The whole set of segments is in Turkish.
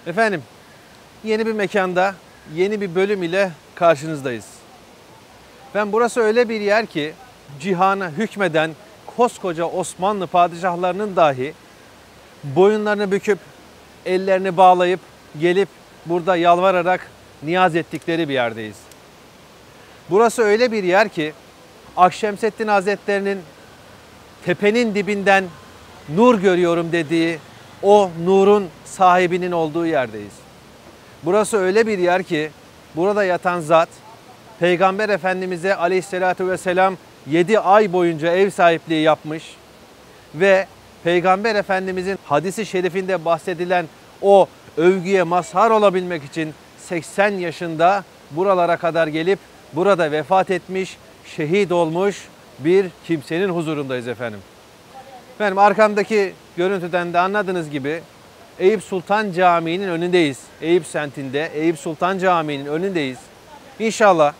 Efendim, yeni bir mekanda, yeni bir bölüm ile karşınızdayız. Burası öyle bir yer ki cihana hükmeden koskoca Osmanlı padişahlarının dahi boyunlarını büküp, ellerini bağlayıp gelip burada yalvararak niyaz ettikleri bir yerdeyiz. Burası öyle bir yer ki Akşemseddin Hazretleri'nin tepenin dibinden nur görüyorum dediği o nurun sahibinin olduğu yerdeyiz. Burası öyle bir yer ki burada yatan zat Peygamber Efendimiz'e aleyhissalatü vesselam 7 ay boyunca ev sahipliği yapmış ve Peygamber Efendimiz'in hadisi şerifinde bahsedilen o övgüye mazhar olabilmek için 80 yaşında buralara kadar gelip burada vefat etmiş, şehit olmuş bir kimsenin huzurundayız efendim. Arkamdaki görüntüden de anladığınız gibi Eyüp Sultan Camii'nin önündeyiz. Eyüp semtinde Eyüp Sultan Camii'nin önündeyiz. İnşallah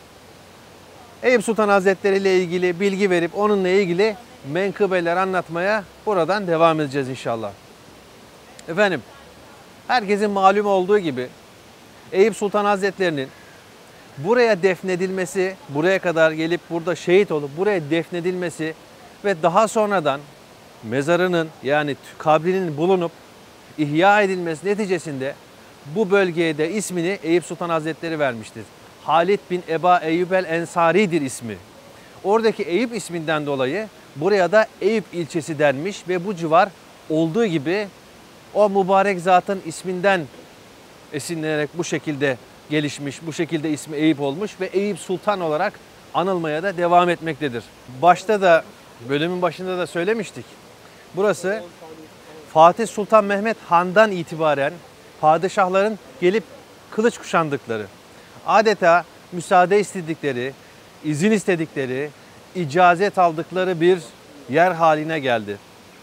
Eyüp Sultan Hazretleri ile ilgili bilgi verip onunla ilgili menkıbeler anlatmaya buradan devam edeceğiz inşallah. Efendim, herkesin malum olduğu gibi Eyüp Sultan Hazretleri'nin buraya defnedilmesi, buraya kadar gelip burada şehit olup buraya defnedilmesi ve daha sonradan mezarının yani kabrinin bulunup ihya edilmesi neticesinde bu bölgeye de ismini Eyüp Sultan Hazretleri vermiştir. Halid bin Eba Eyyub el-Ensari'dir ismi. Oradaki Eyüp isminden dolayı buraya da Eyüp ilçesi denmiş ve bu civar olduğu gibi o mübarek zatın isminden esinlenerek bu şekilde gelişmiş, bu şekilde ismi Eyüp olmuş ve Eyüp Sultan olarak anılmaya da devam etmektedir. Başta da bölümün başında da söylemiştik. Burası Fatih Sultan Mehmet Han'dan itibaren padişahların gelip kılıç kuşandıkları, adeta müsaade istedikleri, izin istedikleri, icazet aldıkları bir yer haline geldi.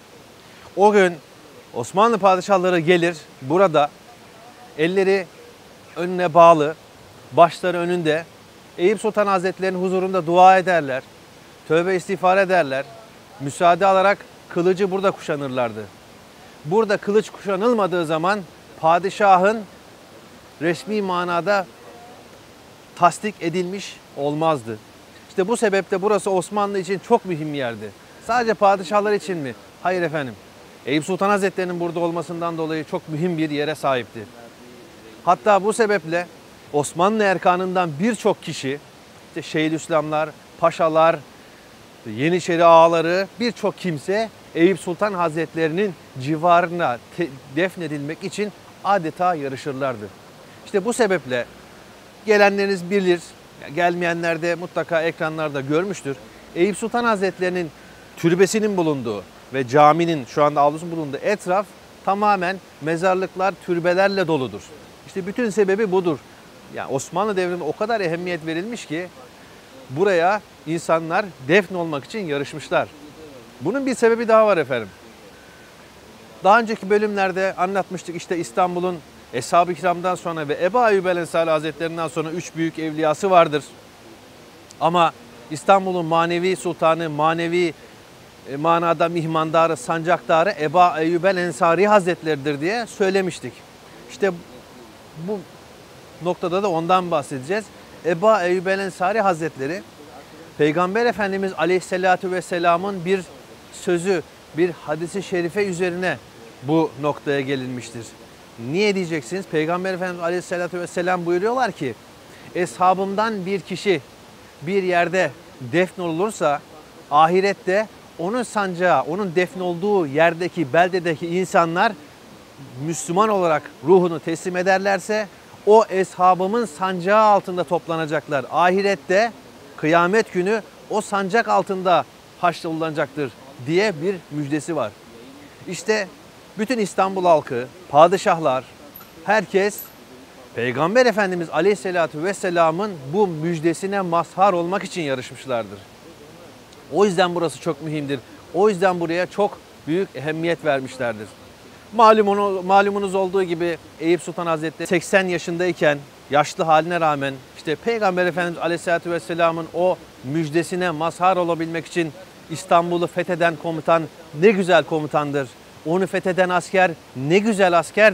O gün Osmanlı padişahları gelir burada elleri önüne bağlı, başları önünde Eyüp Sultan Hazretleri'nin huzurunda dua ederler, tövbe istiğfar ederler, müsaade alarak kılıcı burada kuşanırlardı. Burada kılıç kuşanılmadığı zaman padişahın resmi manada tasdik edilmiş olmazdı. İşte bu sebeple burası Osmanlı için çok mühim bir yerdi. Sadece padişahlar için mi? Hayır efendim. Eyüp Sultan Hazretleri'nin burada olmasından dolayı çok mühim bir yere sahipti. Hatta bu sebeple Osmanlı erkanından birçok kişi, işte Şeyhülislamlar, paşalar, Yeniçeri ağaları, birçok kimse Eyüp Sultan Hazretleri'nin civarına defnedilmek için adeta yarışırlardı. İşte bu sebeple gelenleriniz bilir, gelmeyenler de mutlaka ekranlarda görmüştür. Eyüp Sultan Hazretleri'nin türbesinin bulunduğu ve caminin şu anda avlusunun bulunduğu etraf tamamen mezarlıklar, türbelerle doludur. İşte bütün sebebi budur. Yani Osmanlı devrinde o kadar ehemmiyet verilmiş ki buraya insanlar defnolmak için yarışmışlar. Bunun bir sebebi daha var efendim. Daha önceki bölümlerde anlatmıştık, işte İstanbul'un Eshab-ı Kiram'dan sonra ve Ebu Eyyub el-Ensari Hazretlerinden sonra 3 büyük evliyası vardır. Ama İstanbul'un manevi sultanı, manevi manada mihmandarı, sancaktarı Ebu Eyyub el-Ensari Hazretleridir diye söylemiştik. İşte bu noktada da ondan bahsedeceğiz. Ebu Eyyub el-Ensari Hazretleri Peygamber Efendimiz Aleyhisselatü Vesselam'ın bir sözü, bir hadisi şerife üzerine bu noktaya gelinmiştir. Niye diyeceksiniz? Peygamber Efendimiz Aleyhisselatü Vesselam buyuruyorlar ki eshabımdan bir kişi bir yerde defnolursa ahirette onun sancağı, onun defnolduğu yerdeki, beldedeki insanlar Müslüman olarak ruhunu teslim ederlerse o eshabımın sancağı altında toplanacaklar. Ahirette kıyamet günü o sancak altında haşrolunacaktır diye bir müjdesi var. İşte bütün İstanbul halkı, padişahlar, herkes Peygamber Efendimiz Aleyhisselatü Vesselam'ın bu müjdesine mazhar olmak için yarışmışlardır. O yüzden burası çok mühimdir. O yüzden buraya çok büyük ehemmiyet vermişlerdir. Malumunuz olduğu gibi Eyüp Sultan Hazretleri 80 yaşındayken yaşlı haline rağmen işte Peygamber Efendimiz Aleyhisselatü Vesselam'ın o müjdesine mazhar olabilmek için İstanbul'u fetheden komutan ne güzel komutandır. Onu fetheden asker ne güzel askerdir.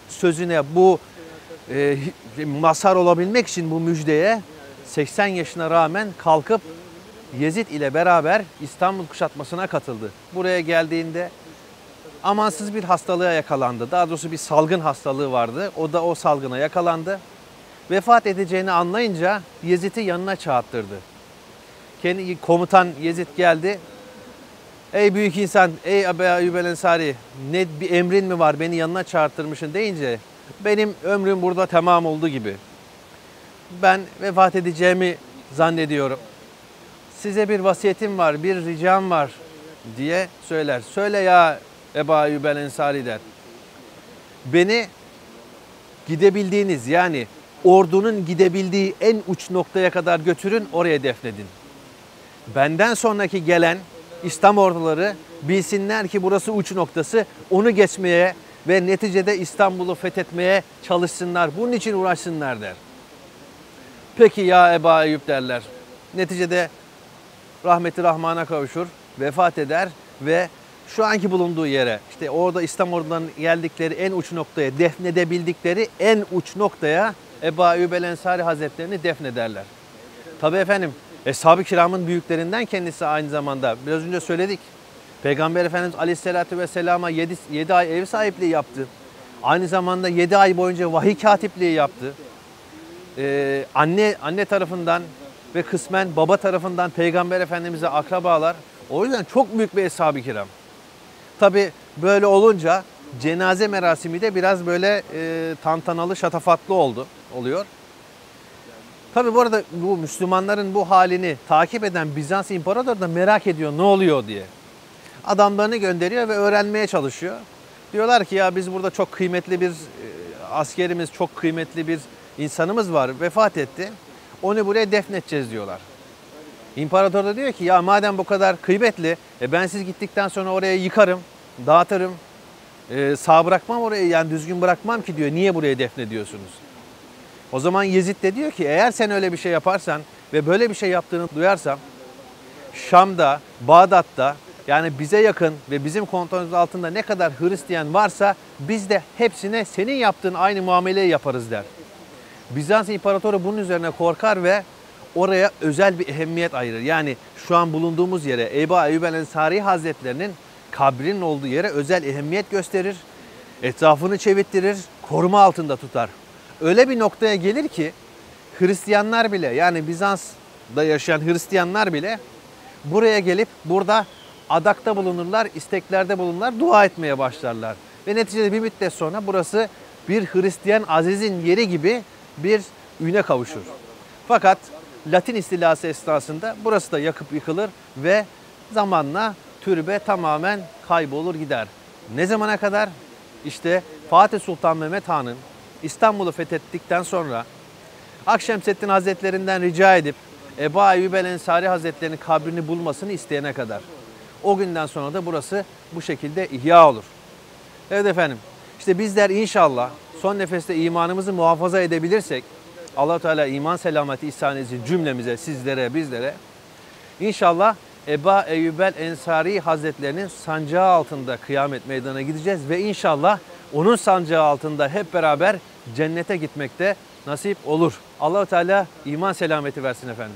sözüne, bu mazhar olabilmek için bu müjdeye 80 yaşına rağmen kalkıp Yezid ile beraber İstanbul kuşatmasına katıldı. Buraya geldiğinde amansız bir hastalığa yakalandı. Daha doğrusu bir salgın hastalığı vardı. O da o salgına yakalandı. Vefat edeceğini anlayınca Yezid'i yanına çağırttırdı. Kendi komutan Yezid geldi. Ey büyük insan, ey Ebu Eyyub el-Ensari, ne bir emrin mi var, beni yanına çağırttırmışsın deyince benim ömrüm burada tamam oldu gibi. Ben vefat edeceğimi zannediyorum. Size bir vasiyetim var, bir ricam var diye söyler. Söyle ya Ebu Eyyub el-Ensari der. Beni gidebildiğiniz, yani ordunun gidebildiği en uç noktaya kadar götürün, oraya defnedin. Benden sonraki gelen İslam orduları bilsinler ki burası uç noktası, onu geçmeye ve neticede İstanbul'u fethetmeye çalışsınlar. Bunun için uğraşsınlar der. Peki ya Ebu Eyyub derler. Neticede rahmeti Rahman'a kavuşur, vefat eder ve şu anki bulunduğu yere, işte orada İslam ordularının geldikleri en uç noktaya, defnedebildikleri en uç noktaya Ebu Eyyub el-Ensari Hazretlerini defnederler. Tabii efendim, Eshab-ı Kiram'ın büyüklerinden kendisi aynı zamanda. Biraz önce söyledik. Peygamber Efendimiz Aleyhisselatü Vesselam'a 7 ay ev sahipliği yaptı. Aynı zamanda 7 ay boyunca vahiy katipliği yaptı. Anne tarafından ve kısmen baba tarafından Peygamber Efendimiz'e akrabalar. O yüzden çok büyük bir Eshab-ı Kiram. Tabii böyle olunca cenaze merasimi de biraz böyle tantanalı, şatafatlı oluyor. Tabii bu arada bu Müslümanların bu halini takip eden Bizans İmparatoru da merak ediyor ne oluyor diye. Adamlarını gönderiyor ve öğrenmeye çalışıyor. Diyorlar ki ya biz burada çok kıymetli bir askerimiz, çok kıymetli bir insanımız var, vefat etti. Onu buraya defnedeceğiz diyorlar. İmparator da diyor ki ya madem bu kadar kıymetli, ben siz gittikten sonra oraya yıkarım, dağıtırım, sağ bırakmam orayı, yani düzgün bırakmam ki diyor, niye buraya defnediyorsunuz? O zaman Yezid de diyor ki eğer sen öyle bir şey yaparsan ve böyle bir şey yaptığını duyarsam Şam'da, Bağdat'ta, yani bize yakın ve bizim kontrolümüz altında ne kadar Hristiyan varsa biz de hepsine senin yaptığın aynı muameleyi yaparız der. Bizans İmparatoru bunun üzerine korkar ve oraya özel bir ehemmiyet ayırır. Yani şu an bulunduğumuz yere, Ebu Eyyub el-Ensari Hazretlerinin kabrinin olduğu yere özel ehemmiyet gösterir. Etrafını çevirttirir, koruma altında tutar. Öyle bir noktaya gelir ki Hristiyanlar bile, yani Bizans'da yaşayan Hristiyanlar bile buraya gelip burada adakta bulunurlar, isteklerde bulunurlar, dua etmeye başlarlar. Ve neticede bir müddet sonra burası bir Hristiyan azizin yeri gibi bir üne kavuşur. Fakat Latin istilası esnasında burası da yakıp yıkılır ve zamanla türbe tamamen kaybolur gider. Ne zamana kadar? İşte Fatih Sultan Mehmet Han'ın İstanbul'u fethettikten sonra Akşemseddin Hazretlerinden rica edip Ebu Eyyub el-Ensari Hazretleri'nin kabrini bulmasını isteyene kadar. O günden sonra da burası bu şekilde ihya olur. Evet efendim, işte bizler inşallah son nefeste imanımızı muhafaza edebilirsek, Allah-u Teala iman selameti ihsan etsin cümlemize, sizlere, bizlere. İnşallah Ebu Eyyub el-Ensari Hazretlerinin sancağı altında kıyamet meydana gideceğiz ve inşallah onun sancağı altında hep beraber cennete gitmekte nasip olur. Allah-u Teala iman selameti versin efendim.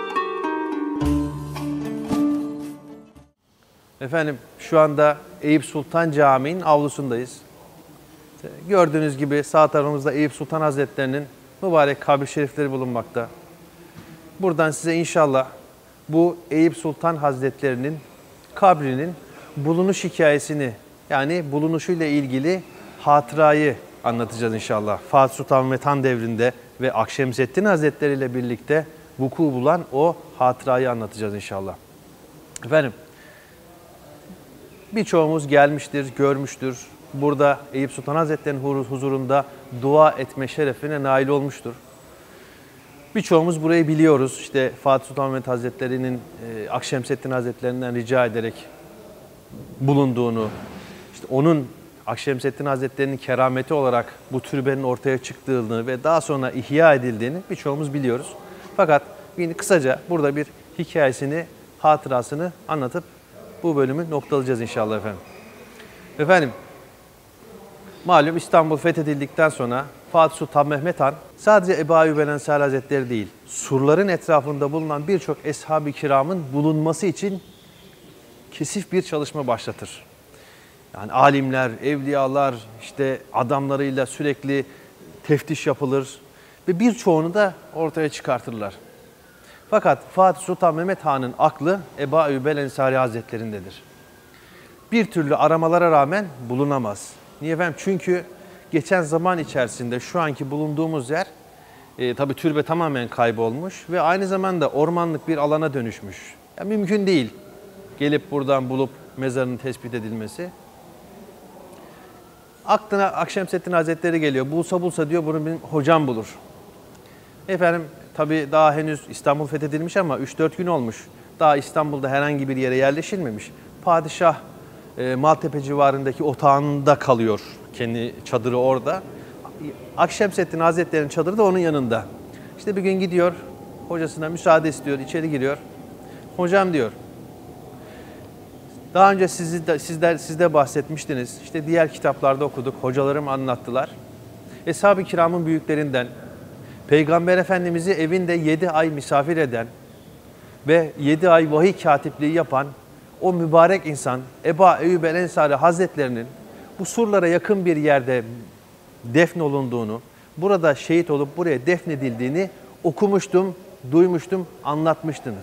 Efendim şu anda Eyüp Sultan Camii'nin avlusundayız. Gördüğünüz gibi sağ tarafımızda Eyüp Sultan Hazretleri'nin mübarek kabir şerifleri bulunmakta. Buradan size inşallah bu Eyüp Sultan Hazretleri'nin kabrinin bulunuş hikayesini, yani bulunuşuyla ilgili hatırayı anlatacağız inşallah. Fatih Sultan Mehmet Han devrinde ve Akşemseddin Hazretleri ile birlikte vuku bulan o hatırayı anlatacağız inşallah. Efendim, birçoğumuz gelmiştir, görmüştür. Burada Eyüp Sultan Hazretleri'nin huzurunda dua etme şerefine nail olmuştur. Birçoğumuz burayı biliyoruz. İşte Fatih Sultan Mehmet Hazretleri'nin Akşemseddin Hazretleri'nden rica ederek bulunduğunu, işte onun Akşemseddin Hazretleri'nin kerameti olarak bu türbenin ortaya çıktığını ve daha sonra ihya edildiğini birçoğumuz biliyoruz. Fakat yine kısaca burada bir hikayesini, hatırasını anlatıp bu bölümü noktalayacağız inşallah efendim. Efendim, Malum İstanbul fethedildikten sonra Fatih Sultan Mehmet Han sadece Ebu Eyyub el Ensari Hazretleri değil, surların etrafında bulunan birçok Eshab-ı Kiram'ın bulunması için kesif bir çalışma başlatır. Yani alimler, evliyalar, işte adamlarıyla sürekli teftiş yapılır ve birçoğunu da ortaya çıkartırlar. Fakat Fatih Sultan Mehmet Han'ın aklı Ebu Eyyub el Ensari Hazretleri'ndedir. Bir türlü aramalara rağmen bulunamaz. Niye efendim? Çünkü geçen zaman içerisinde şu anki bulunduğumuz yer tabii türbe tamamen kaybolmuş ve aynı zamanda ormanlık bir alana dönüşmüş. Yani mümkün değil gelip buradan bulup mezarının tespit edilmesi. Aklına Akşemseddin Hazretleri geliyor. Bulsa diyor bunu benim hocam bulur. Efendim tabii daha henüz İstanbul fethedilmiş ama 3-4 gün olmuş. Daha İstanbul'da herhangi bir yere yerleşilmemiş. Padişah Maltepe civarındaki otağında kalıyor. Kendi çadırı orada. Akşemseddin Hazretleri'nin çadırı da onun yanında. İşte bir gün gidiyor, hocasına müsaade istiyor, içeri giriyor. Hocam diyor, daha önce siz de bahsetmiştiniz. İşte diğer kitaplarda okuduk, hocalarım anlattılar. Eshab-ı Kiram'ın büyüklerinden, Peygamber Efendimiz'i evinde 7 ay misafir eden ve 7 ay vahiy katipliği yapan o mübarek insan Ebu Eyyub el Ensari Hazretlerinin bu surlara yakın bir yerde defnolunduğunu, burada şehit olup buraya defnedildiğini okumuştum, duymuştum, anlatmıştınız.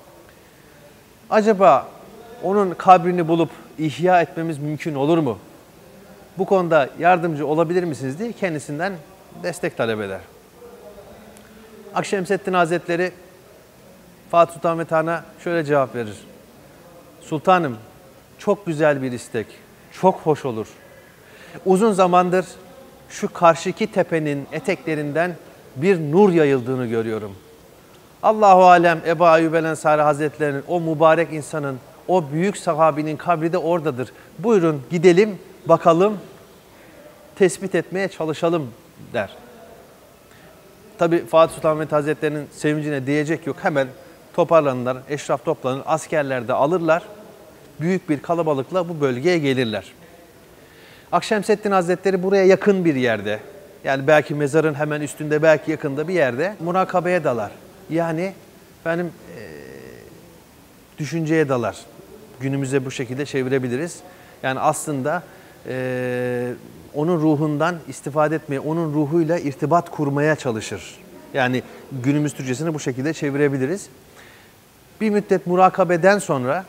Acaba onun kabrini bulup ihya etmemiz mümkün olur mu? Bu konuda yardımcı olabilir misiniz diye kendisinden destek talep eder. Akşemseddin Hazretleri Fatih Sultan Mehmet Han'a şöyle cevap verir. Sultanım, çok güzel bir istek, çok hoş olur. Uzun zamandır şu karşıki tepenin eteklerinden bir nur yayıldığını görüyorum. Allahu alem Ebu Eyyub el Ensari Hazretleri'nin, o mübarek insanın, o büyük sahabinin kabri de oradadır. Buyurun gidelim, bakalım, tespit etmeye çalışalım der. Tabi Fatih Sultan Mehmet Hazretleri'nin sevincine diyecek yok. Hemen toparlanırlar, eşraf toplanır, askerler de alırlar. Büyük bir kalabalıkla bu bölgeye gelirler. Akşemseddin Hazretleri buraya yakın bir yerde, yani belki mezarın hemen üstünde, belki yakında bir yerde murakabeye dalar. Yani benim düşünceye dalar. Günümüze bu şekilde çevirebiliriz. Yani aslında onun ruhundan istifade etmeye, onun ruhuyla irtibat kurmaya çalışır. Yani günümüz Türkçesini bu şekilde çevirebiliriz. Bir müddet murakabeden sonra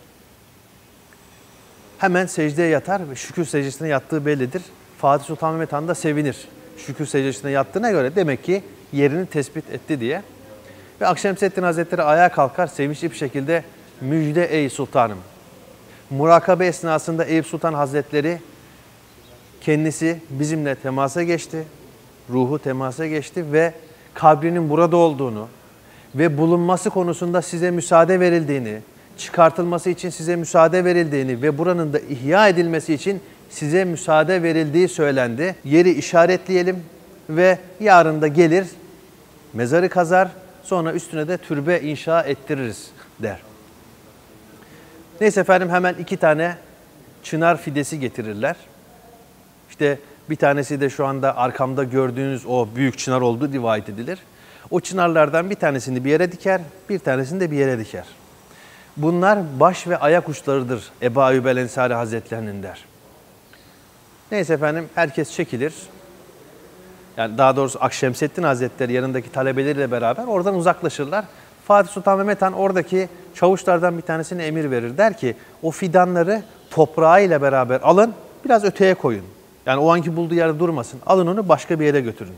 hemen secdeye yatar ve şükür secdesine yattığı bellidir. Fatih Sultan Mehmet Han da sevinir. Şükür secdesine yattığına göre demek ki yerini tespit etti diye. Ve Akşemseddin Hazretleri ayağa kalkar, sevinçli bir şekilde müjde ey sultanım. Murakabe esnasında Eyüp Sultan Hazretleri kendisi bizimle temasa geçti. Ruhu temasa geçti ve kabrinin burada olduğunu ve bulunması konusunda size müsaade verildiğini, çıkartılması için size müsaade verildiğini ve buranın da ihya edilmesi için size müsaade verildiği söylendi. Yeri işaretleyelim ve yarın da gelir, mezarı kazar, sonra üstüne de türbe inşa ettiririz der. Neyse efendim hemen 2 tane çınar fidesi getirirler. İşte bir tanesi de şu anda arkamda gördüğünüz o büyük çınar olduğu rivayet edilir. O çınarlardan bir tanesini bir yere diker, bir tanesini de bir yere diker. Bunlar baş ve ayak uçlarıdır Ebu Eyyub el Ensari Hazretlerinin der. Neyse efendim herkes çekilir. Yani daha doğrusu Akşemseddin Hazretleri yanındaki talebeleriyle beraber oradan uzaklaşırlar. Fatih Sultan Mehmet Han oradaki çavuşlardan bir tanesine emir verir. Der ki o fidanları toprağıyla beraber alın, biraz öteye koyun. Yani o anki bulduğu yerde durmasın. Alın onu başka bir yere götürün.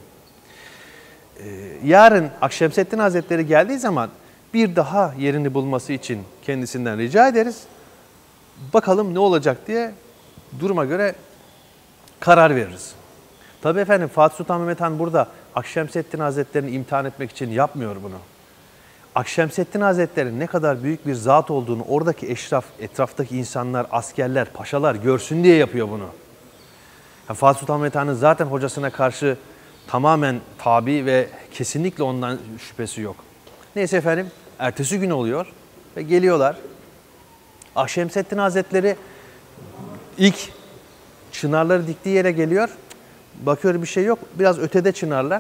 Yarın Akşemseddin Hazretleri geldiği zaman bir daha yerini bulması için kendisinden rica ederiz. Bakalım ne olacak diye duruma göre karar veririz. Tabii efendim Fatih Sultan Mehmet Han burada Akşemseddin Hazretleri'ni imtihan etmek için yapmıyor bunu. Akşemseddin Hazretleri ne kadar büyük bir zat olduğunu oradaki eşraf, etraftaki insanlar, askerler, paşalar görsün diye yapıyor bunu. Yani Fatih Sultan Mehmet Han'ın zaten hocasına karşı tamamen tabi ve kesinlikle ondan şüphesi yok. Neyse efendim ertesi gün oluyor ve geliyorlar. Akşemseddin Hazretleri ilk Çınarları diktiği yere geliyor. Bakıyor bir şey yok. Biraz ötede çınarlar.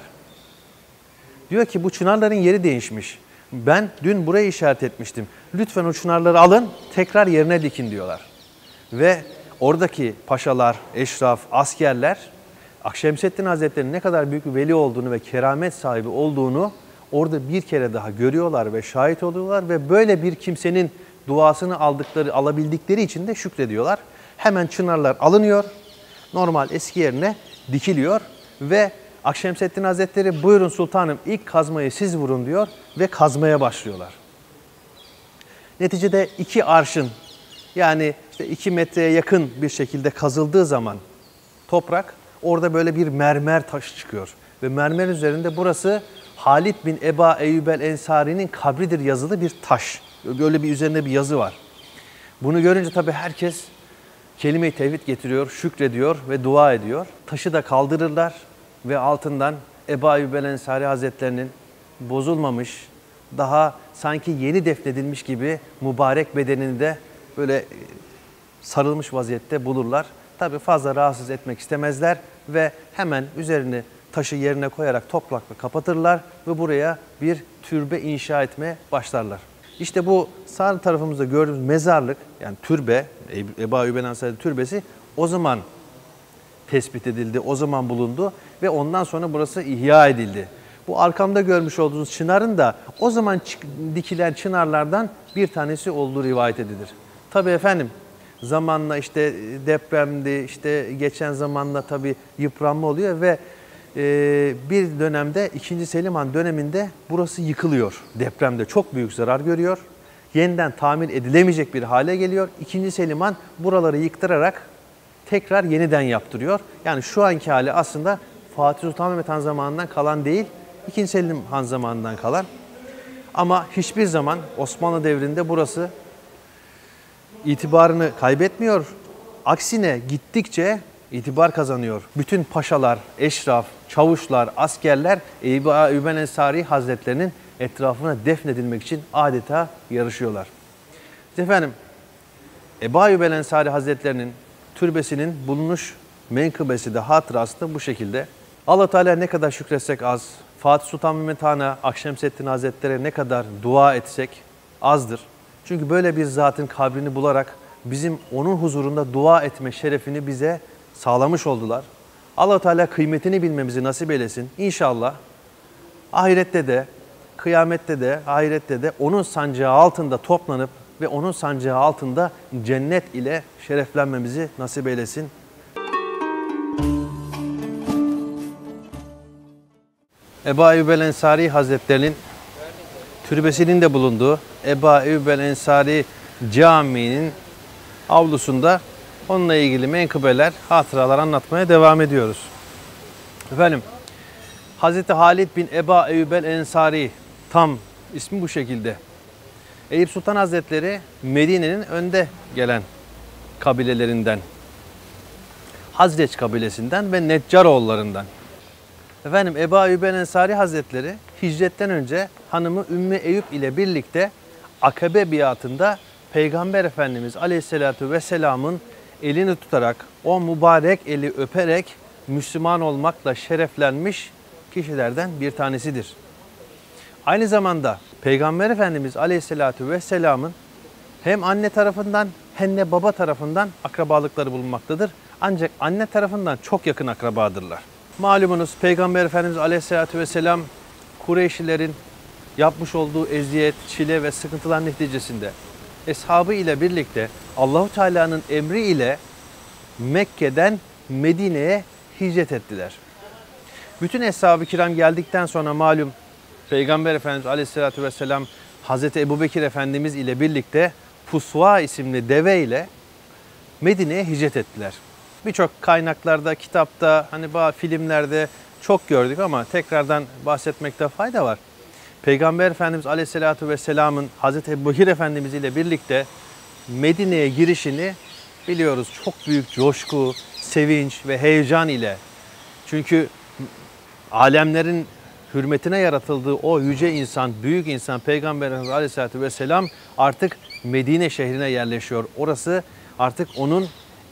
Diyor ki bu çınarların yeri değişmiş. Ben dün burayı işaret etmiştim. Lütfen o çınarları alın, tekrar yerine dikin diyorlar. Ve oradaki paşalar, eşraf, askerler Akşemseddin Hazretleri'nin ne kadar büyük bir veli olduğunu ve keramet sahibi olduğunu orada bir kere daha görüyorlar ve şahit oluyorlar ve böyle bir kimsenin duasını alabildikleri için de şükrediyorlar. Hemen çınarlar alınıyor, normal eski yerine dikiliyor ve Akşemseddin Hazretleri buyurun sultanım ilk kazmayı siz vurun diyor ve kazmaya başlıyorlar. Neticede 2 arşın yani işte 2 metreye yakın bir şekilde kazıldığı zaman toprak orada böyle bir mermer taşı çıkıyor. Ve mermer üzerinde burası Halid bin Eba Eyyub el-Ensari'nin kabridir yazılı bir taş. Böyle bir üzerinde bir yazı var. Bunu görünce tabii herkes kelime-i tevhid getiriyor, şükrediyor ve dua ediyor. Taşı da kaldırırlar ve altından Eba Eyyub el-Ensari Hazretlerinin bozulmamış, daha sanki yeni defnedilmiş gibi mübarek bedenini de böyle sarılmış vaziyette bulurlar. Tabii fazla rahatsız etmek istemezler ve hemen üzerini taşı yerine koyarak toprakla kapatırlar ve buraya bir türbe inşa etmeye başlarlar. İşte bu sağ tarafımızda gördüğümüz mezarlık yani türbe, Eba Eyyub el-Ensari türbesi o zaman tespit edildi, o zaman bulundu ve ondan sonra burası ihya edildi. Bu arkamda görmüş olduğunuz çınarın da o zaman dikilen çınarlardan bir tanesi olduğu rivayet edilir. Tabii efendim zamanla işte depremdi, işte geçen zamanla tabii yıpranma oluyor ve bir dönemde 2. Selim Han döneminde burası yıkılıyor. Depremde çok büyük zarar görüyor. Yeniden tamir edilemeyecek bir hale geliyor. 2. Selim Han buraları yıktırarak tekrar yeniden yaptırıyor. Yani şu anki hali aslında Fatih Sultan Mehmet Han zamanından kalan değil, 2. Selim Han zamanından kalan. Ama hiçbir zaman Osmanlı devrinde burası itibarını kaybetmiyor. Aksine gittikçe itibar kazanıyor. Bütün paşalar, eşraf, çavuşlar, askerler Eba Eyyub el-Ensari Hazretlerinin etrafına defnedilmek için adeta yarışıyorlar. Efendim, Eba Eyyub el-Ensari Hazretlerinin türbesinin bulunuş menkıbesi de hatırası da bu şekilde. Allah Teala ne kadar şükretsek az, Fatih Sultan Mehmet Han'a, Akşemseddin Hazretleri'ne ne kadar dua etsek azdır. Çünkü böyle bir zatın kabrini bularak bizim onun huzurunda dua etme şerefini bize sağlamış oldular. Allah Teala kıymetini bilmemizi nasip eylesin. İnşallah ahirette de, kıyamette de, ahirette de onun sancağı altında toplanıp ve onun sancağı altında cennet ile şereflenmemizi nasip eylesin. Eba Eyyub el-Ensari Hazretlerinin türbesinin de bulunduğu Eba Eyyub el-Ensari Camii'nin avlusunda onunla ilgili menkıbeler, hatıralar anlatmaya devam ediyoruz. Efendim, Hazreti Halid bin Eba Eyyub el-Ensari, tam ismi bu şekilde. Eyüp Sultan Hazretleri Medine'nin önde gelen kabilelerinden, Hazreç kabilesinden ve Neccaroğullarından. Efendim, Eba Eyyub el-Ensari Hazretleri hicretten önce hanımı Ümmü Eyüp ile birlikte Akabe biatında Peygamber Efendimiz Aleyhisselatü Vesselam'ın elini tutarak, o mübarek eli öperek Müslüman olmakla şereflenmiş kişilerden bir tanesidir. Aynı zamanda Peygamber Efendimiz Aleyhisselatü Vesselam'ın hem anne tarafından hem de baba tarafından akrabalıkları bulunmaktadır. Ancak anne tarafından çok yakın akrabadırlar. Malumunuz Peygamber Efendimiz Aleyhisselatü Vesselam Kureyşlilerin yapmış olduğu eziyet, çile ve sıkıntılar neticesinde eshabı ile birlikte Allahu Teala'nın emri ile Mekke'den Medine'ye hicret ettiler. Bütün eshab-ı kiram geldikten sonra malum Peygamber Efendimiz Aleyhisselatü Vesselam Hazreti Ebubekir Efendimiz ile birlikte Pusva isimli deve ile Medine'ye hicret ettiler. Birçok kaynaklarda, kitapta, hani bazı filmlerde çok gördük ama tekrardan bahsetmekte fayda var. Peygamber Efendimiz Aleyhisselatü Vesselam'ın Hazreti Ebubekir Efendimiz ile birlikte Medine'ye girişini biliyoruz. Çok büyük coşku, sevinç ve heyecan ile. Çünkü alemlerin hürmetine yaratıldığı o yüce insan, büyük insan Peygamber Efendimiz Aleyhisselatü Vesselam artık Medine şehrine yerleşiyor. Orası artık onun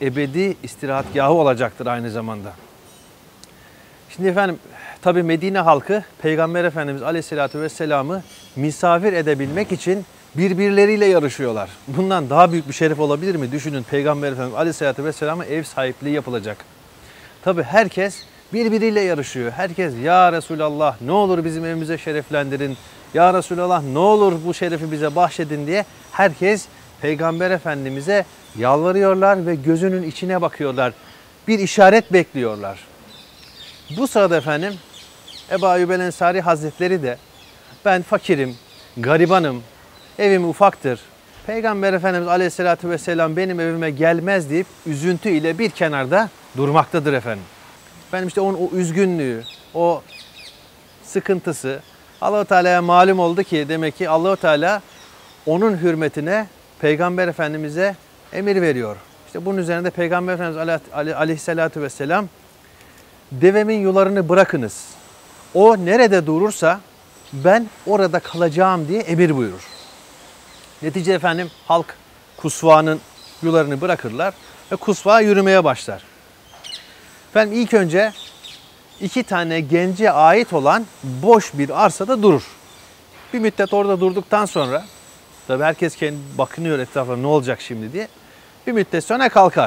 ebedi istirahatgahı olacaktır aynı zamanda. Şimdi efendim tabi Medine halkı Peygamber Efendimiz Aleyhisselatü Vesselam'ı misafir edebilmek için birbirleriyle yarışıyorlar. Bundan daha büyük bir şeref olabilir mi? Düşünün, Peygamber Efendimiz Aleyhisselatü Vesselam'a ev sahipliği yapılacak. Tabi herkes birbiriyle yarışıyor. Herkes ya Resulallah ne olur bizim evimize şereflendirin. Ya Resulallah ne olur bu şerefi bize bahşedin diye herkes Peygamber Efendimiz'e yalvarıyorlar ve gözünün içine bakıyorlar. Bir işaret bekliyorlar. Bu sırada efendim Ebu Ayyub el-Ensari Hazretleri de ben fakirim, garibanım, evim ufaktır. Peygamber Efendimiz Aleyhisselatü Vesselam benim evime gelmez deyip üzüntü ile bir kenarda durmaktadır efendim. Benim işte onun o üzgünlüğü, o sıkıntısı Allah-u Teala'ya malum oldu ki demek ki Allah-u Teala onun hürmetine Peygamber Efendimiz'e emir veriyor. İşte bunun üzerine de Peygamber Efendimiz Aleyhisselatü Vesselam devemin yularını bırakınız. O nerede durursa ben orada kalacağım diye emir buyurur. Netice efendim halk kusvanın yularını bırakırlar ve kusva yürümeye başlar. Efendim ilk önce 2 tane gence ait olan boş bir arsada durur. Bir müddet orada durduktan sonra tabii herkes kendi bakınıyor etrafına ne olacak şimdi diye. Bir müddet sonra kalkar.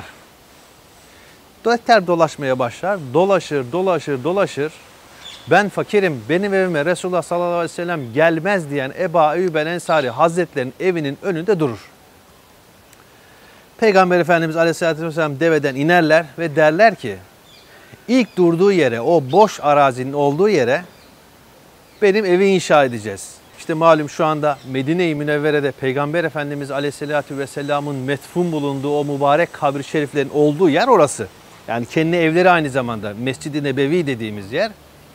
Dolaşmaya başlar. Dolaşır. Ben fakirim, benim evime Resulullah sallallahu aleyhi ve sellem gelmez diyen Ebu Ayyub el-Ensari Hazretleri'nin evinin önünde durur. Peygamber Efendimiz aleyhissalatü vesselam deveden inerler ve derler ki ilk durduğu yere, o boş arazinin olduğu yere benim evi inşa edeceğiz. İşte malum şu anda Medine-i Münevvere'de Peygamber Efendimiz Aleyhisselatü Vesselam'ın metfun bulunduğu o mübarek kabir-i şeriflerin olduğu yer orası. Yani kendi evleri aynı zamanda Mescid-i Nebevi dediğimiz yer.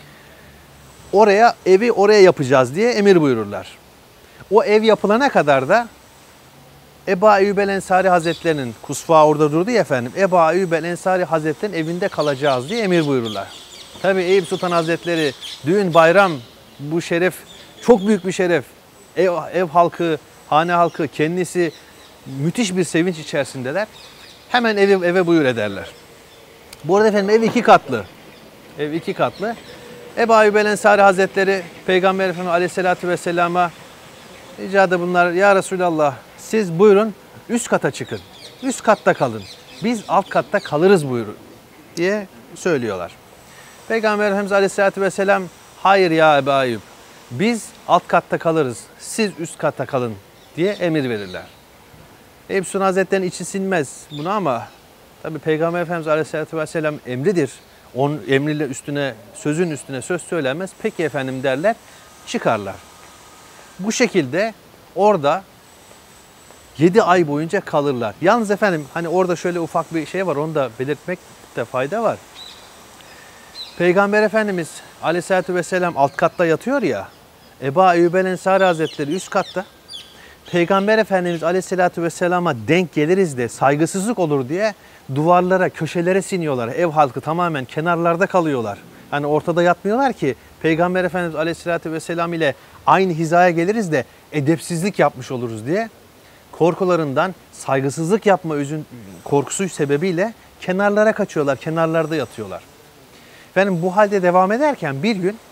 Evi oraya yapacağız diye emir buyururlar. O ev yapılana kadar da Ebu Ayyub el-Ensari Hazretleri'nin kusva orada durdu ya efendim. Ebu Ayyub el-Ensari Hazretleri'nin evinde kalacağız diye emir buyururlar. Tabii Eyüp Sultan Hazretleri düğün bayram bu şeref çok büyük bir şeref. Ev halkı, hane halkı kendisi müthiş bir sevinç içerisindeler. Hemen eve buyur ederler. Bu arada efendim ev 2 katlı. Ev 2 katlı. Ebu Ayyub el-Ensari Hazretleri Peygamber Efendimiz Aleyhisselatü Vesselam'a ricada bunlar ya Resulallah siz buyurun üst kata çıkın. Üst katta kalın. Biz alt katta kalırız buyurun diye söylüyorlar. Peygamber Efendimiz Aleyhisselatü Vesselam hayır ya Ebu Ayyub biz alt katta kalırız. Siz üst katta kalın diye emir verirler. Eyüp Sultan Hazretleri'nin içi sinmez buna ama tabi Peygamber Efendimiz Aleyhisselatü Vesselam emridir. Onun emriyle sözün üstüne söz söylenmez. Peki efendim derler, çıkarlar. Bu şekilde orada 7 ay boyunca kalırlar. Yalnız efendim hani orada şöyle ufak bir şey var, onu da belirtmekte fayda var. Peygamber Efendimiz Aleyhisselatü Vesselam alt katta yatıyor ya, Ebu Ayyub el-Ensari Hazretleri üst katta. Peygamber Efendimiz Aleyhisselatü Vesselam'a denk geliriz de saygısızlık olur diye duvarlara, köşelere siniyorlar. Ev halkı tamamen kenarlarda kalıyorlar. Hani ortada yatmıyorlar ki Peygamber Efendimiz Aleyhisselatü Vesselam ile aynı hizaya geliriz de edepsizlik yapmış oluruz diye korkularından saygısızlık yapma korkusu sebebiyle kenarlara kaçıyorlar, kenarlarda yatıyorlar. Efendim bu halde devam ederken bir gün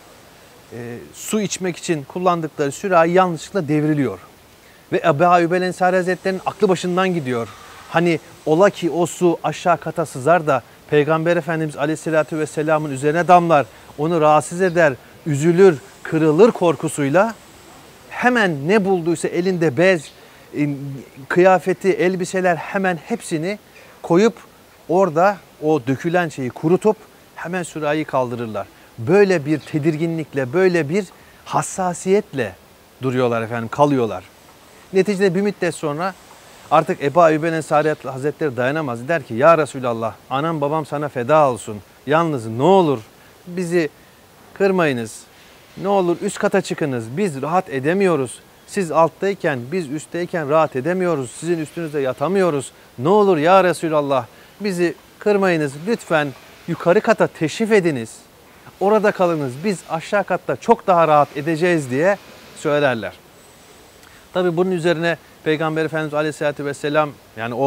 su içmek için kullandıkları sürahi yanlışlıkla devriliyor. Ve Ebu Ayyub el-Ensari Hazretleri'nin aklı başından gidiyor. Hani ola ki o su aşağı kata sızar da Peygamber Efendimiz Aleyhisselatü Vesselam'ın üzerine damlar, onu rahatsız eder, üzülür, kırılır korkusuyla hemen ne bulduysa elinde bez, kıyafeti, elbiseler hemen hepsini koyup orada o dökülen şeyi kurutup hemen sürahiyi kaldırırlar. Böyle bir tedirginlikle, böyle bir hassasiyetle duruyorlar efendim, kalıyorlar. Neticede bir müddet sonra artık Ebu Ayyub el-Ensari Hazretleri dayanamaz. Der ki ya Resulallah anam babam sana feda olsun. Yalnız ne olur bizi kırmayınız. Ne olur üst kata çıkınız. Biz rahat edemiyoruz. Siz alttayken biz üstteyken rahat edemiyoruz. Sizin üstünüzde yatamıyoruz. Ne olur ya Resulallah bizi kırmayınız. Lütfen yukarı kata teşrif ediniz. Orada kalınız. Biz aşağı katta çok daha rahat edeceğiz diye söylerler. Tabi bunun üzerine Peygamber Efendimiz Aleyhisselatü Vesselam yani o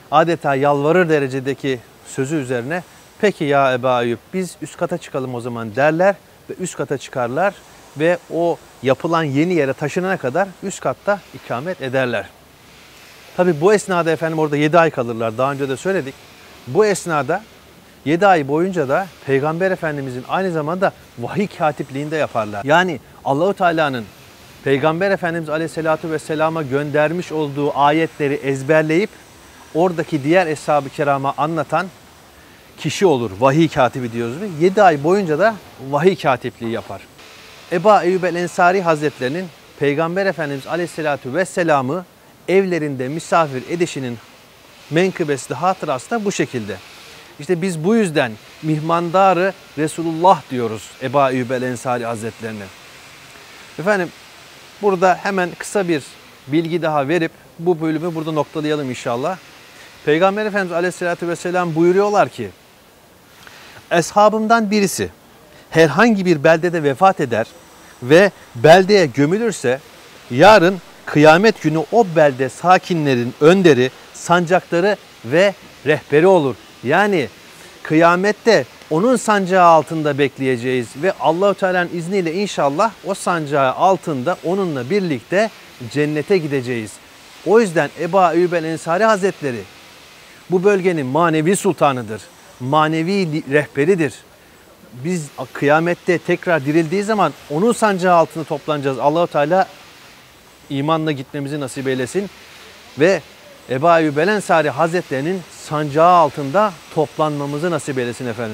adeta yalvarır derecedeki sözü üzerine peki ya Ebu Eyyub biz üst kata çıkalım o zaman derler ve üst kata çıkarlar ve o yapılan yeni yere taşınana kadar üst katta ikamet ederler. Tabi bu esnada efendim orada 7 ay kalırlar. Daha önce de söyledik. Bu esnada 7 ay boyunca da Peygamber Efendimizin aynı zamanda vahiy katipliğinde yaparlar. Yani Allahu Teala'nın Peygamber Efendimiz Aleyhisselatü Vesselam'a göndermiş olduğu ayetleri ezberleyip oradaki diğer Eshab-ı Kiram'a anlatan kişi olur. Vahiy katibi diyoruz ve 7 ay boyunca da vahiy katipliği yapar. Ebu Eyyub el-Ensari Hazretlerinin Peygamber Efendimiz Aleyhisselatü Vesselam'ı evlerinde misafir edişinin menkıbesi de hatırası da bu şekilde. İşte biz bu yüzden mihmandarı Resulullah diyoruz Ebu Eyyub el-Ensari Hazretlerine. Efendim burada hemen kısa bir bilgi daha verip bu bölümü burada noktalayalım inşallah. Peygamber Efendimiz Aleyhisselatü Vesselam buyuruyorlar ki eshabımdan birisi herhangi bir beldede vefat eder ve beldeye gömülürse yarın kıyamet günü o belde sakinlerin önderi, sancakları ve rehberi olur. Yani kıyamette onun sancağı altında bekleyeceğiz ve Allahu Teala'nın izniyle inşallah o sancağı altında onunla birlikte cennete gideceğiz. O yüzden Ebu Eyyub el-Ensari Hazretleri bu bölgenin manevi sultanıdır. Manevi rehberidir. Biz kıyamette tekrar dirildiği zaman onun sancağı altında toplanacağız. Allahu Teala imanla gitmemizi nasip eylesin ve Ebu Eyyub el-Ensari Hazretlerinin sancağı altında toplanmamızı nasip eylesin efendim.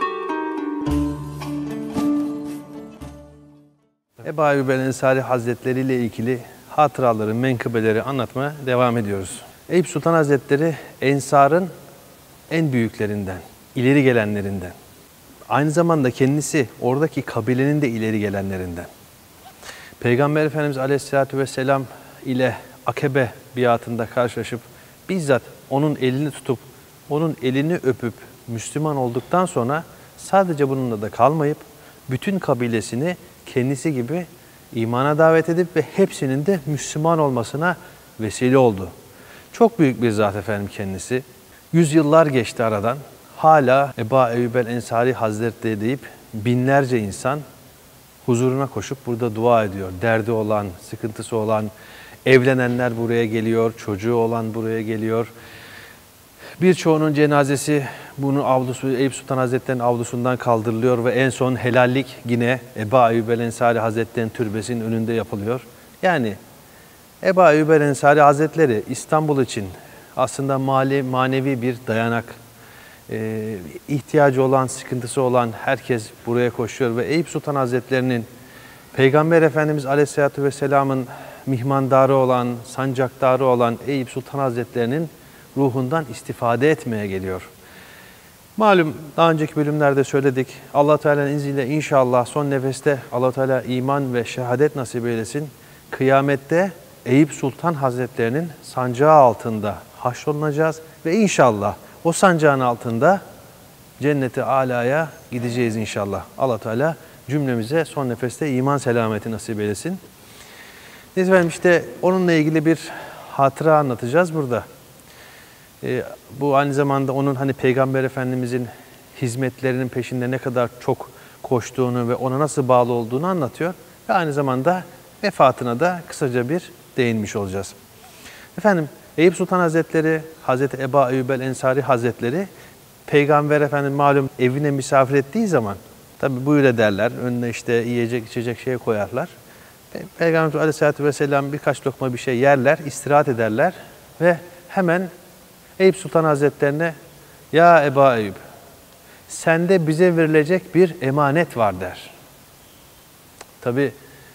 Ebu Eyyub el-Ensari Hazretleri ile ilgili hatıraları, menkıbeleri anlatmaya devam ediyoruz. Eyüp Sultan Hazretleri Ensar'ın en büyüklerinden, ileri gelenlerinden. Aynı zamanda kendisi oradaki kabilenin de ileri gelenlerinden. Peygamber Efendimiz Aleyhisselatü Vesselam ile Akebe biatında karşılaşıp bizzat onun elini tutup, onun elini öpüp Müslüman olduktan sonra sadece bununla da kalmayıp bütün kabilesini kendisi gibi imana davet edip ve hepsinin de Müslüman olmasına vesile oldu. Çok büyük bir zat efendim kendisi. Yüzyıllar geçti aradan. Hala Ebu Eyyub el-Ensari Hazretleri deyip binlerce insan huzuruna koşup burada dua ediyor. Derdi olan, sıkıntısı olan, evlenenler buraya geliyor, çocuğu olan buraya geliyor. Birçoğunun cenazesi bunun avlusu, Eyüp Sultan Hazretleri'nin avlusundan kaldırılıyor ve en son helallik yine Ebu Eyyub el-Ensari Hazretleri'nin türbesinin önünde yapılıyor. Yani Ebu Eyyub el-Ensari Hazretleri İstanbul için aslında manevi bir dayanak. İhtiyacı olan, sıkıntısı olan herkes buraya koşuyor ve Eyüp Sultan Hazretleri'nin Peygamber Efendimiz Aleyhisselatü Vesselam'ın mihmandarı olan, sancaktarı olan Eyüp Sultan Hazretleri'nin ruhundan istifade etmeye geliyor. Malum daha önceki bölümlerde söyledik. Allah Teala'nın izniyle inşallah son nefeste Allah Teala iman ve şehadet nasip eylesin. Kıyamette Eyüp Sultan Hazretleri'nin sancağı altında haşrolunacağız ve inşallah o sancağın altında cenneti alaya gideceğiz inşallah. Allah Teala cümlemize son nefeste iman selameti nasip eylesin. Neyse efendim işte onunla ilgili bir hatıra anlatacağız burada. Bu aynı zamanda onun hani Peygamber Efendimizin hizmetlerinin peşinde ne kadar çok koştuğunu ve ona nasıl bağlı olduğunu anlatıyor. Ve aynı zamanda vefatına da kısaca bir değinmiş olacağız. Efendim Eyüp Sultan Hazretleri, Hazreti Ebu Eyyub el-Ensari Hazretleri Peygamber Efendimiz malum evine misafir ettiği zaman tabi buyur ederler. Önüne işte yiyecek içecek şey koyarlar. Peygamber Aleyhisselatü Vesselam birkaç lokma bir şey yerler, istirahat ederler ve hemen Eyüp Sultan Hazretlerine ya Ebu Eyyub sende bize verilecek bir emanet var der. Tabi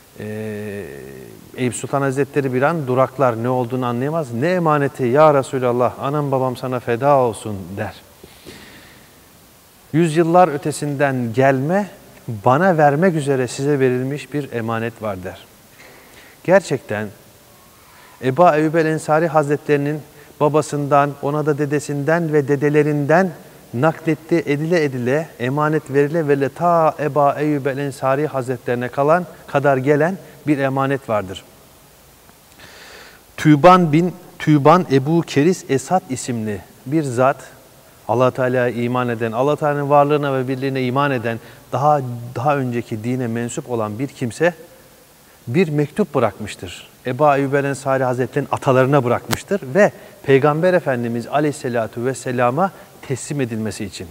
Eyüp Sultan Hazretleri bir an duraklar, ne olduğunu anlayamaz. Ne emaneti ya Resulallah, anam babam sana feda olsun der. Yüzyıllar ötesinden gelme, bana vermek üzere size verilmiş bir emanet var der. Gerçekten Ebu Eyyub el-Ensari Hazretlerinin babasından, ona da dedesinden ve dedelerinden nakletti edile edile, emanet verile ta Ebu Eyyub el-Ensari Hazretlerine kadar gelen bir emanet vardır. Tüban Ebu Keris Esad isimli bir zat, Allah Teala'ya iman eden, Allah Teala'nın varlığına ve birliğine iman eden, daha önceki dine mensup olan bir kimse bir mektup bırakmıştır. Ebu Eyyub el-Ensari Hazretleri'nin atalarına bırakmıştır ve Peygamber Efendimiz Aleyhisselatü Vesselam'a teslim edilmesi için.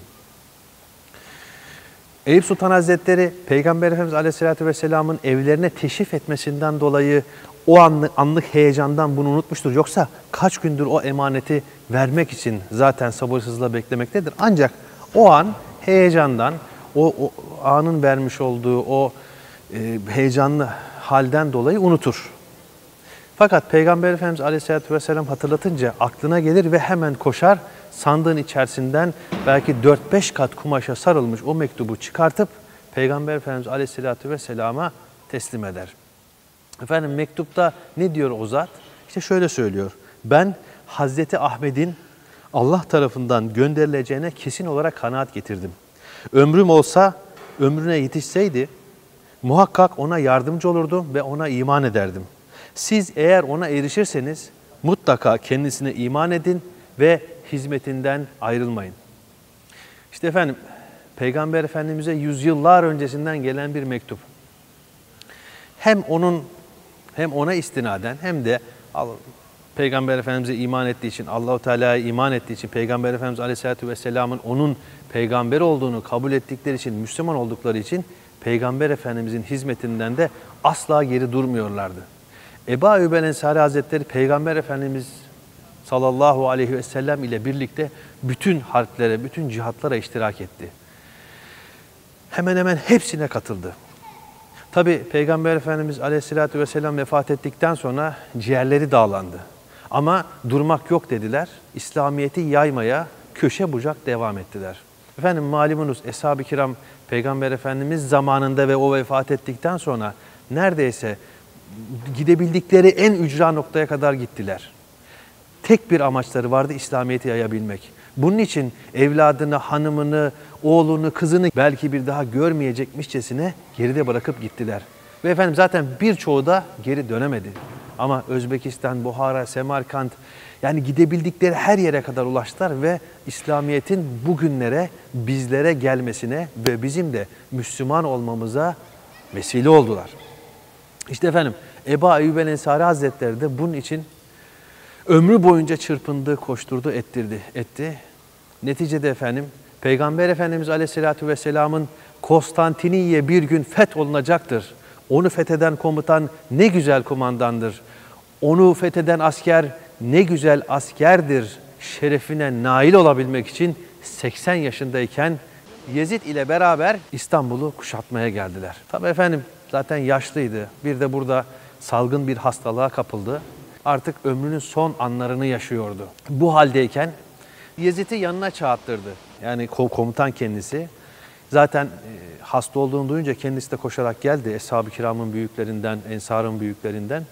Eyüp Sultan Hazretleri Peygamber Efendimiz Aleyhisselatü Vesselam'ın evlerine teşrif etmesinden dolayı o anlık heyecandan bunu unutmuştur. Yoksa kaç gündür o emaneti vermek için zaten sabırsızlıkla beklemektedir. Ancak o an heyecandan, o anın vermiş olduğu o heyecanlı halden dolayı unutur. Fakat Peygamber Efendimiz Aleyhisselatü Vesselam hatırlatınca aklına gelir ve hemen koşar, sandığın içerisinden belki 4-5 kat kumaşa sarılmış o mektubu çıkartıp Peygamber Efendimiz Aleyhisselatü Vesselam'a teslim eder. Efendim mektupta ne diyor o zat? İşte şöyle söylüyor. Ben Hazreti Ahmet'in Allah tarafından gönderileceğine kesin olarak kanaat getirdim. Ömrüm olsa, ömrüne yetişseydi muhakkak ona yardımcı olurdum ve ona iman ederdim. Siz eğer ona erişirseniz mutlaka kendisine iman edin ve hizmetinden ayrılmayın. İşte efendim Peygamber Efendimiz'e yüzyıllar öncesinden gelen bir mektup. Hem ona istinaden hem de Peygamber Efendimiz'e iman ettiği için, Allah-u Teala'ya iman ettiği için, Peygamber Efendimiz Aleyhisselatü Vesselam'ın onun peygamber olduğunu kabul ettikleri için, Müslüman oldukları için Peygamber Efendimiz'in hizmetinden de asla geri durmuyorlardı. Ebu Eyyub el-Ensari Hazretleri Peygamber Efendimiz sallallahu aleyhi ve sellem ile birlikte bütün harplere, bütün cihatlara iştirak etti. Hemen hemen hepsine katıldı. Tabi Peygamber Efendimiz Aleyhisselatü Vesselam vefat ettikten sonra ciğerleri dağlandı. Ama durmak yok dediler. İslamiyet'i yaymaya köşe bucak devam ettiler. Efendim malumunuz Eshab-ı Kiram Peygamber Efendimiz zamanında ve o vefat ettikten sonra neredeyse gidebildikleri en ücra noktaya kadar gittiler. Tek bir amaçları vardı, İslamiyet'i yayabilmek. Bunun için evladını, hanımını, oğlunu, kızını belki bir daha görmeyecekmişçesine geride bırakıp gittiler. Ve efendim zaten birçoğu da geri dönemedi. Ama Özbekistan, Buhara, Semerkant yani gidebildikleri her yere kadar ulaştılar ve İslamiyet'in bugünlere, bizlere gelmesine ve bizim de Müslüman olmamıza vesile oldular. İşte efendim Ebu Eyyub el-Ensari Hazretleri de bunun için ömrü boyunca çırpındı, koşturdu, etti. Neticede efendim Peygamber Efendimiz Aleyhisselatü Vesselam'ın Konstantiniye bir gün fetholunacaktır. Onu fetheden komutan ne güzel kumandandır. Onu fetheden asker ne güzel askerdir. Şerefine nail olabilmek için 80 yaşındayken Yezid ile beraber İstanbul'u kuşatmaya geldiler. Tabii efendim zaten yaşlıydı. Bir de burada salgın bir hastalığa kapıldı. Artık ömrünün son anlarını yaşıyordu. Bu haldeyken Yezid'i yanına çağırttırdı. Yani komutan kendisi. Zaten hasta olduğunu duyunca kendisi de koşarak geldi. Eshab-ı Kiram'ın büyüklerinden, Ensar'ın büyüklerinden.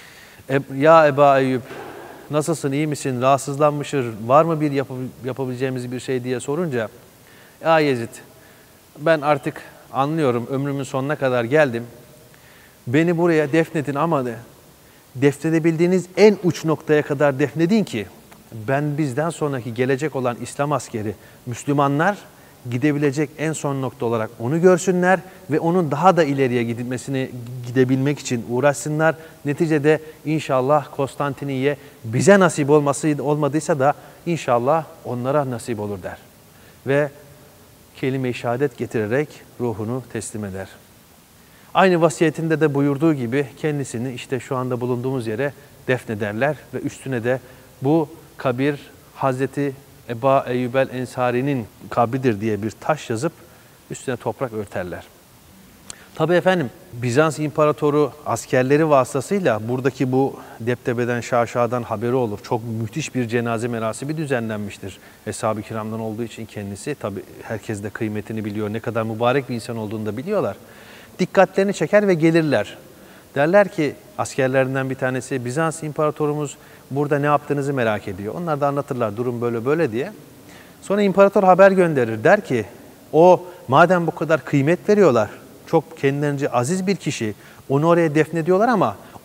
Ya Ebu Eyyub, nasılsın, iyi misin, rahatsızlanmışır, var mı bir yapabileceğimiz bir şey diye sorunca, ya Yezid, ben artık anlıyorum, ömrümün sonuna kadar geldim. Beni buraya defnedin ama defnedebildiğiniz en uç noktaya kadar defnedin ki ben bizden sonraki gelecek olan İslam askeri, Müslümanlar gidebilecek en son nokta olarak onu görsünler ve onun daha da ileriye gidebilmek için uğraşsınlar. Neticede inşallah Konstantiniye bize nasip olmadıysa da inşallah onlara nasip olur der. Ve kelime-i şehadet getirerek ruhunu teslim eder. Aynı vasiyetinde de buyurduğu gibi kendisini işte şu anda bulunduğumuz yere defnederler ve üstüne de bu kabir Hazreti Ebu Eyyub el-Ensari'nin kabridir diye bir taş yazıp üstüne toprak örterler. Tabii efendim Bizans İmparatoru askerleri vasıtasıyla buradaki bu deptebeden, şaşadan haberi olur. Çok müthiş bir cenaze merasimi düzenlenmiştir. Eshab-ı Kiram'dan olduğu için kendisi tabii herkes de kıymetini biliyor. Ne kadar mübarek bir insan olduğunu da biliyorlar. Dikkatlerini çeker ve gelirler. Derler ki askerlerinden bir tanesi Bizans İmparatorumuz burada ne yaptığınızı merak ediyor. Onlar da anlatırlar durum böyle böyle diye. Sonra imparator haber gönderir. Der ki o madem bu kadar kıymet veriyorlar, çok kendilerince aziz bir kişi, onu oraya defnediyorlar ama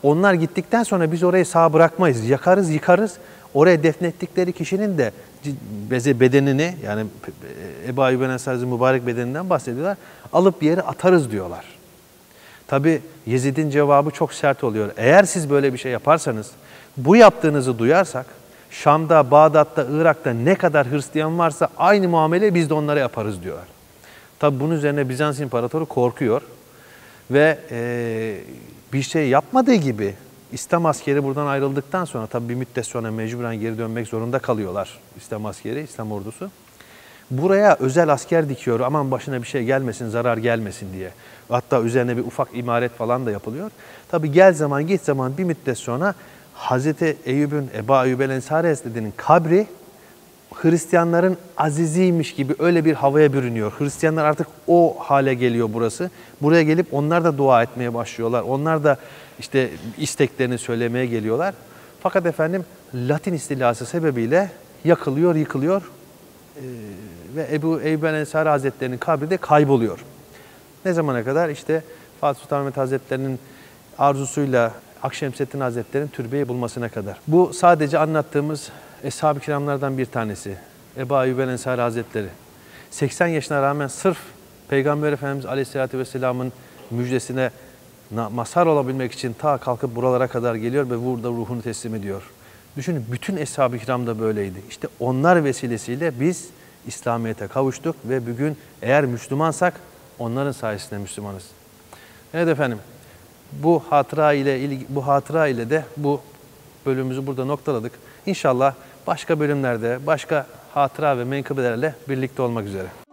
onlar gittikten sonra biz orayı sağ bırakmayız. Yakarız, yıkarız. Oraya defnettikleri kişinin de bedenini, yani Ebu Ayyub el-Ensari'nin mübarek bedeninden bahsediyorlar. Alıp bir yere atarız diyorlar. Tabi Yezid'in cevabı çok sert oluyor. Eğer siz böyle bir şey yaparsanız, bu yaptığınızı duyarsak, Şam'da, Bağdat'ta, Irak'ta ne kadar Hristiyan varsa aynı muamele biz de onlara yaparız diyorlar. Tabi bunun üzerine Bizans İmparatoru korkuyor ve bir şey yapmadığı gibi İslam askeri buradan ayrıldıktan sonra tabi bir müddet sonra mecburen geri dönmek zorunda kalıyorlar İslam askeri, İslam ordusu. Buraya özel asker dikiyor, aman başına bir şey gelmesin, zarar gelmesin diye. Hatta üzerine bir ufak imaret falan da yapılıyor. Tabi gel zaman git zaman bir müddet sonra Hazreti Eyyub'un, Ebu Ayyub el-Ensari Hazretleri'nin kabri Hristiyanların aziziymiş gibi öyle bir havaya bürünüyor. Hristiyanlar artık o hale geliyor burası. Buraya gelip onlar da dua etmeye başlıyorlar. Onlar da işte isteklerini söylemeye geliyorlar. Fakat efendim Latin istilası sebebiyle yakılıyor, yıkılıyor ve Ebu Eyyub el-Ensari Hazretleri'nin kabri de kayboluyor. Ne zamana kadar? İşte Fatih Sultan Mehmet Hazretleri'nin arzusuyla Akşemseddin Hazretleri'nin türbeyi bulmasına kadar. Bu sadece anlattığımız Eshab-ı Kiramlardan bir tanesi. Ebu Ayyub el-Ensari Hazretleri. 80 yaşına rağmen sırf Peygamber Efendimiz Aleyhisselatü Vesselam'ın müjdesine mazhar olabilmek için ta kalkıp buralara kadar geliyor ve burada ruhunu teslim ediyor. Düşünün, bütün Eshab-ı Kiram da böyleydi. İşte onlar vesilesiyle biz İslamiyet'e kavuştuk ve bugün eğer Müslümansak onların sayesinde Müslümanız. Evet efendim, bu hatıra ile de bu bölümümüzü burada noktaladık. İnşallah başka bölümlerde başka hatıra ve menkıbelerle birlikte olmak üzere.